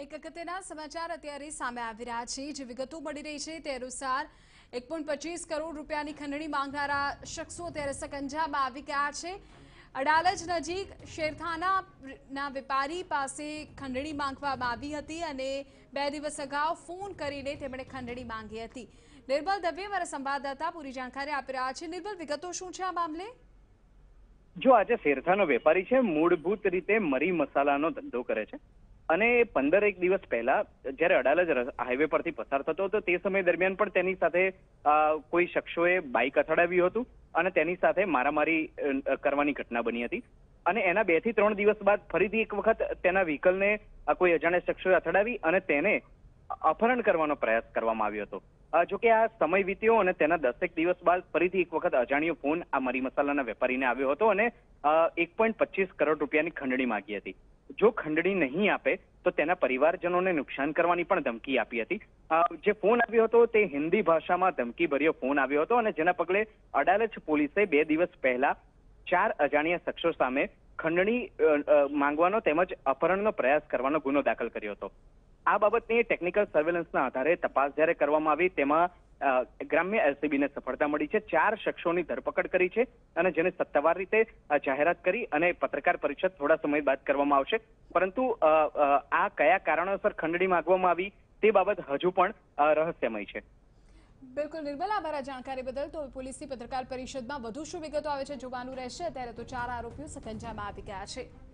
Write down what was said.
એક અગત્યના સમાચાર અત્યારે સામે આવી રહ્યા છે। જે વિગતો મળી રહી છે તે અનુસાર 1.25 કરોડ રૂપિયાની ખંડણી માંગનારા શખ્સો અત્યારે સકંજામાં આવી ગયા છે। અડાલજ નજીક શેરથાનાના વેપારી પાસે ખંડણી માંગવામાં આવી હતી અને 2 દિવસ અગાઉ ફોન કરીને તેમણે ખંડણી માંગી હતી। નિર્મલ દવે અમારા સંવાદદાતા પૂરી જાણકારી આપી રહ્યા છે। નિર્મલ, વિગતો શું છે આ મામલે? જો આજે શેરથાનો વેપારી છે, મૂળભૂત રીતે મરી મસાલાનો ધંધો કરે છે અને 15 દિવસ પહેલા જ્યારે અડાલજ હાઈવે પરથી પસાર થતો હતો તે સમય દરમિયાન પણ તેની સાથે કોઈ શખ્સોએ બાઇક અથડાવ્યું હતું અને તેની સાથે મારામારી કરવાની ઘટના બની હતી અને એના 2 થી 3 દિવસ બાદ ફરીથી એક વખત તેના વ્હીકલને કોઈ અજાણ્યા શખ્સોએ અથડાવી અને તેને અપહરણ કરવાનો પ્રયાસ કરવામાં આવ્યો હતો। જોકે આ સમય વીત્યો અને તેના 10 દિવસ બાદ ફરીથી એક વખત અજાણ્યો ફોન આ મરી મસાલાના વેપારીને આવ્યો હતો અને 1.25 કરોડ રૂપિયાની ખંડણી માંગી હતી। જો ખંડણી નહીં આપે તો તેના પરિવારજનોને નુકસાન કરવાની પણ ધમકી આપી હતી। જે ફોન આવ્યો હતો તે હિન્દી ભાષામાં ધમકીભર્યો ફોન આવ્યો હતો અને જેના પગલે અડાલજ પોલીસે 2 દિવસ પહેલા 4 અજાણ્યા શખ્સો સામે ખંડણી માંગવાનો તેમજ અપહરણનો પ્રયાસ કરવાનો ગુનો દાખલ કર્યો હતો। આ બાબતની ટેકનિકલ સર્વેલન્સના આધારે તપાસ જ્યારે કરવામાં આવી તેમાં ગ્રામ્ય એલસીબીને સફળતા મળી છે। 4 શખ્સોની ધરપકડ કરી છે અને જેને સત્તાવાર રીતે જાહેરાત કરી અને પત્રકાર પરિષદ થોડા સમય બાદ કરવામાં આવશે, પરંતુ આ કયા કારણોસર ખંડણી માંગવામાં આવી તે બાબત હજુ પણ રહસ્યમય છે। બિલકુલ નિર્મલ, આભાર જાણકારી બદલ। તો પોલીસની પત્રકાર પરિષદમાં વધુ શું વિગતો આવે છે જોવાનું રહેશે। અત્યારે તો 4 આરોપીઓ સકંજામાં આવી ગયા છે।